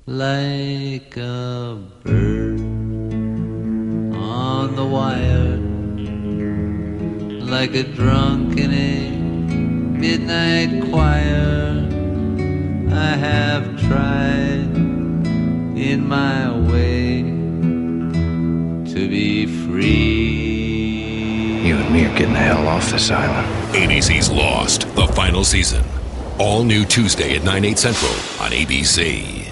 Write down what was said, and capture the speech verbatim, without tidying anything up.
like a bird on the wire, like a drunk in a midnight choir. I have tried in my way to be free. You and me are getting the hell off this island. A B C's Lost, the final season. All new Tuesday at nine, eight central on A B C.